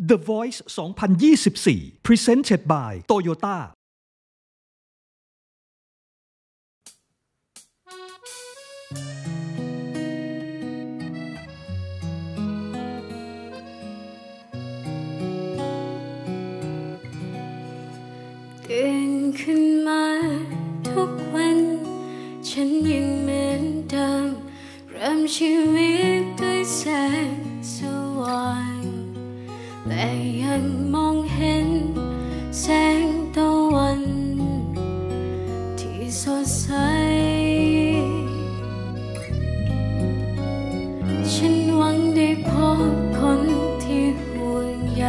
The Voice 2024 Presented by Toyota ตื่นขึ้นมาทุกวันฉันยังเหมือนเดิมเริ่มชีวิตด้วยแสงสว่างและยังมองเห็นแสงตะวันที่สดใสฉันหวังได้พบคนที่ห่วงใย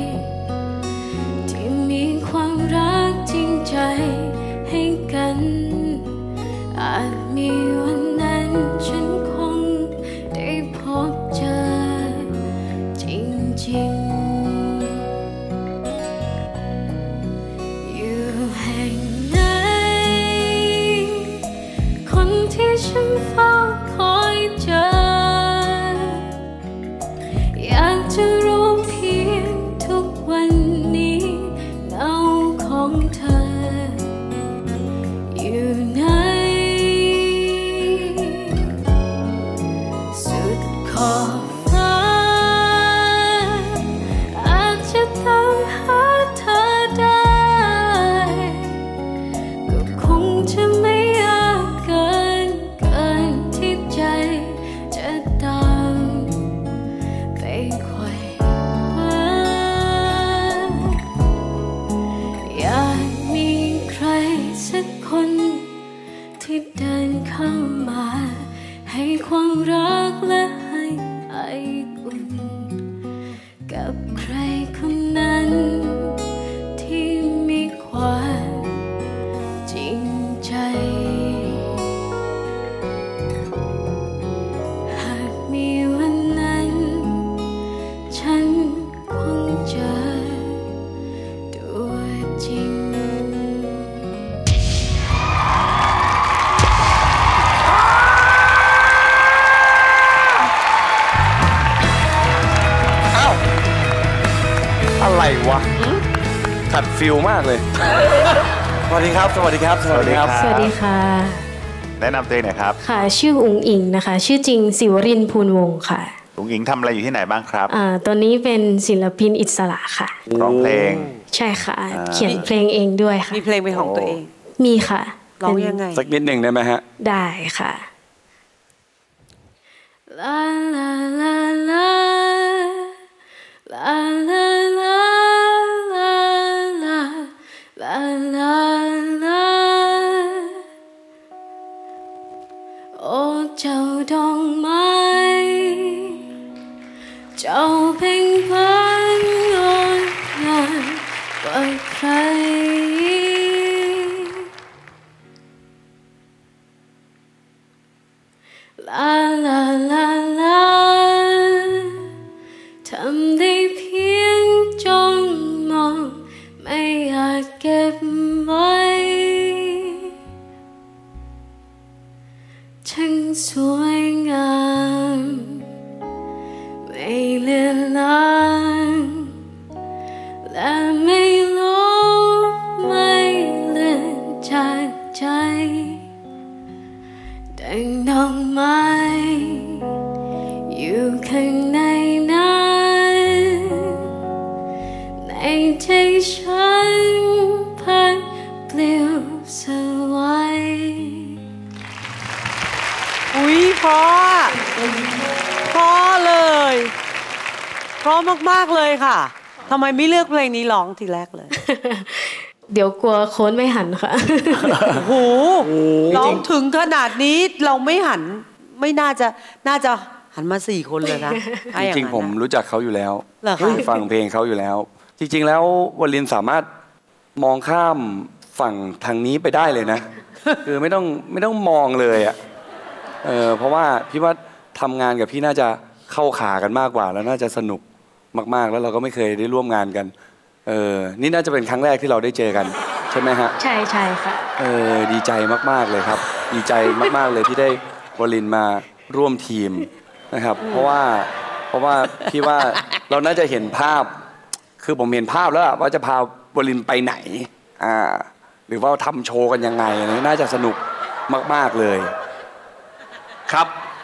ที่มีความรักจริงใจให้กันอาจมีวันนั้นฉันคงได้พบเจอจริงๆอยู่แห่งไหนคนที่ฉันเฝ้าคอยเจออยากจะรู้เพียงทุกวันนี้เงาของเธออยู่ไหนสุดขอบฟ้าอาจจะตามหาเธอได้ก็คงจะไม่ยากเกินที่ใจจะตามไปไขว่คว้าอยากมีใครสักคนที่เดินเข้ามาให้ความรักและให้ไออุ่นกับใครคนนั้นที่มีความจริงใจหากมีวันนั้นฉันคงเจอตัวจริงอะไรวะขัดฟิลมากเลยสวัสดีครับสวัสดีครับสวัสดีครับสวัสดีค่ะแนะนำตัวเองหน่อยครับค่ะชื่ออุ๋งอิงนะคะชื่อจริงศิวรินทร์ภูลวงศ์ค่ะอุ๋งอิงทำอะไรอยู่ที่ไหนบ้างครับตอนนี้เป็นศิลปินอิสระค่ะร้องเพลงใช่ค่ะเขียนเพลงเองด้วยค่ะมีเพลงเป็นของตัวเองมีค่ะร้องยังไงสักนิดหนึ่งได้ไหมฮะได้ค่ะลาลาลาลาลาลาลาลาลาลาลาลาโอ้เจ้าดอกไม้เจ้าเพ่งพันงดงามกว่าใครลาลาลาลาทำได้เพียงจ้องมองไม่อยากเก็บไว้ช่างสวยงามไม่เลือนลางและไม่ลบไม่เลือนจากใจดังดอกไม้อยู่ข้างในนั้นในใจฉันพักเปลี่ยวสวายอุ๊ยเพราะเลยเพราะมากๆเลยค่ะทำไมไม่เลือกเพลงนี้ร้องทีแรกเลยเดี๋ยวกลัวโค้นไม่หันค่ะโอ้โหร้องถึงขนาดนี้เราไม่หันไม่น่าจะหันมา4 คนเลยนะจริงๆผมรู้จักเขาอยู่แล้วฟังเพลงเขาอยู่แล้วจริงๆแล้ววลินสามารถมองข้ามฝั่งทางนี้ไปได้เลยนะคือไม่ต้องมองเลยอ่ะเพราะว่าพี่ว่าทำงานกับพี่น่าจะเข้าขากันมากกว่าแล้วน่าจะสนุกมากๆแล้วเราก็ไม่เคยได้ร่วมงานกันนี่น่าจะเป็นครั้งแรกที่เราได้เจอกันใช่ไหมฮะใช่ค่ะดีใจมากๆเลยครับดีใจมากๆเลยที่ได้วลินมาร่วมทีมนะครับเพราะว่าพี่ว่าเราน่าจะเห็นภาพคือผมเห็นภาพแล้วว่าจะพาวลินไปไหนหรือว่าทำโชว์กันยังไงอันนี้น่าจะสนุกมากๆเลยครับ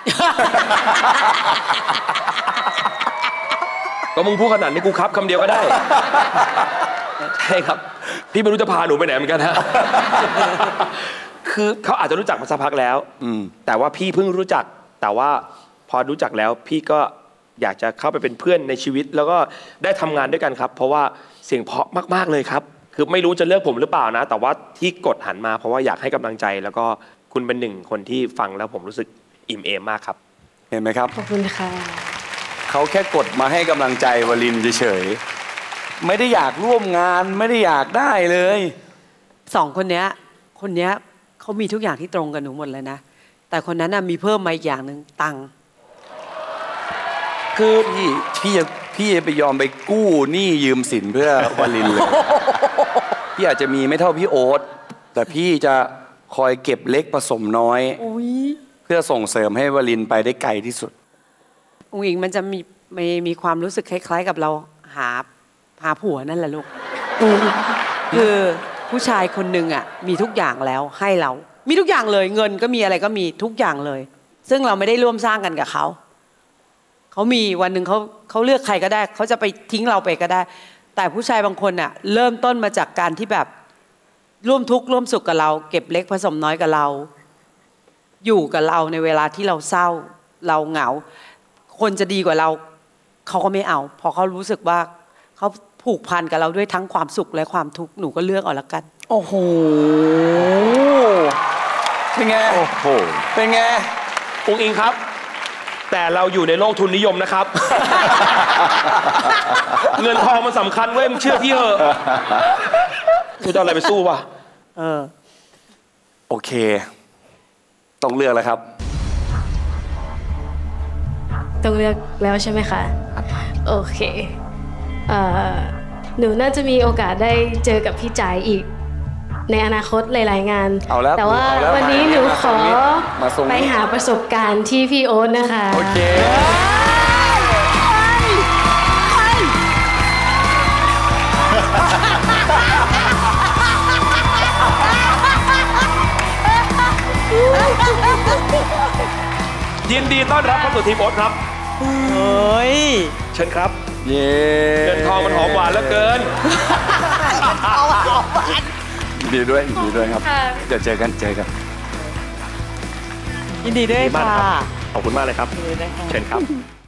ก็มึงพูดขนาดนี้กูครับคำเดียวก็ได้ใช่ครับพี่ไม่รู้จะพาหนูไปไหนเหมือนกันฮะคือเขาอาจจะรู้จักมาสักพักแล้วแต่ว่าพี่เพิ่งรู้จักแต่ว่าพอรู้จักแล้วพี่ก็อยากจะเข้าไปเป็นเพื่อนในชีวิตแล้วก็ได้ทำงานด้วยกันครับเพราะว่าเสียงเพราะมากๆเลยครับคือไม่รู้จะเลือกผมหรือเปล่านะแต่ว่าที่กดหันมาเพราะว่าอยากให้กำลังใจแล้วก็คุณเป็นหนึ่งคนที่ฟังแล้วผมรู้สึกอิ่มเอมมากครับเห็นไหมครับขอบคุณค่ะเขาแค่กดมาให้กำลังใจวลินเฉยๆไม่ได้อยากร่วมงานไม่ได้อยากได้เลย 2 คนเนี้ยเขามีทุกอย่างที่ตรงกับหนูหมดเลยนะแต่คนนั้นมีเพิ่มมาอีกอย่างหนึ่งตังค์คือพี่ไปยอมไปกู้หนี้ยืมสินเพื่อวลินเลยพี่อาจจะมีไม่เท่าพี่โอ๊ตแต่พี่จะคอยเก็บเล็กผสมน้อยเพื่อส่งเสริมให้วลินไปได้ไกลที่สุดองค์หญิงมันจะมีความรู้สึกคล้ายๆกับเราหาผัวนั่นแหละลูกคือผู้ชายคนหนึ่งมีทุกอย่างแล้วให้เรามีทุกอย่างเลยเงินก็มีอะไรก็มีทุกอย่างเลยซึ่งเราไม่ได้ร่วมสร้างกันกับเขามีวันหนึ่งเขาเลือกใครก็ได้เขาจะไปทิ้งเราไปก็ได้แต่ผู้ชายบางคนเริ่มต้นมาจากการที่แบบร่วมทุกข์ร่วมสุขกับเราเก็บเล็กผสมน้อยกับเราอยู่กับเราในเวลาที่เราเศร้าเราเหงาคนจะดีกว่าเราเขาก็ไม่เอาพอเขารู้สึกว่าเขาผูกพันกับเราด้วยทั้งความสุขและความทุกข์หนูก็เลือกเอาละกันโอ้โหเป็นไงโอ้โหเป็นไงองค์อิงครับแต่เราอยู่ในโลกทุนนิยมนะครับ เงินทองมันสำคัญเว้ยมึงเชื่อพี่เถอะกูจะเอาอะไรไปสู้วะโอเคต้องเลือกแล้วครับต้องเลือกแล้วใช่ไหมคะโอเคหนูน่าจะมีโอกาสได้เจอกับพี่จ๋ายอีกในอนาคตหลายๆงานแต่ว่าวันนี้หนูขอไปหาประสบการณ์ที่พี่โอ๊ตนะคะโอเคยินดีต้อนรับเข้าสู่ทีมโอ๊ตครับเชิญครับเย้เงินทองมันหอมหวานเหลือเกินดีด้วยครับเดี๋ยวเจอกันยินดีด้วยค่ะขอบคุณมากเลยครับเชิญครับ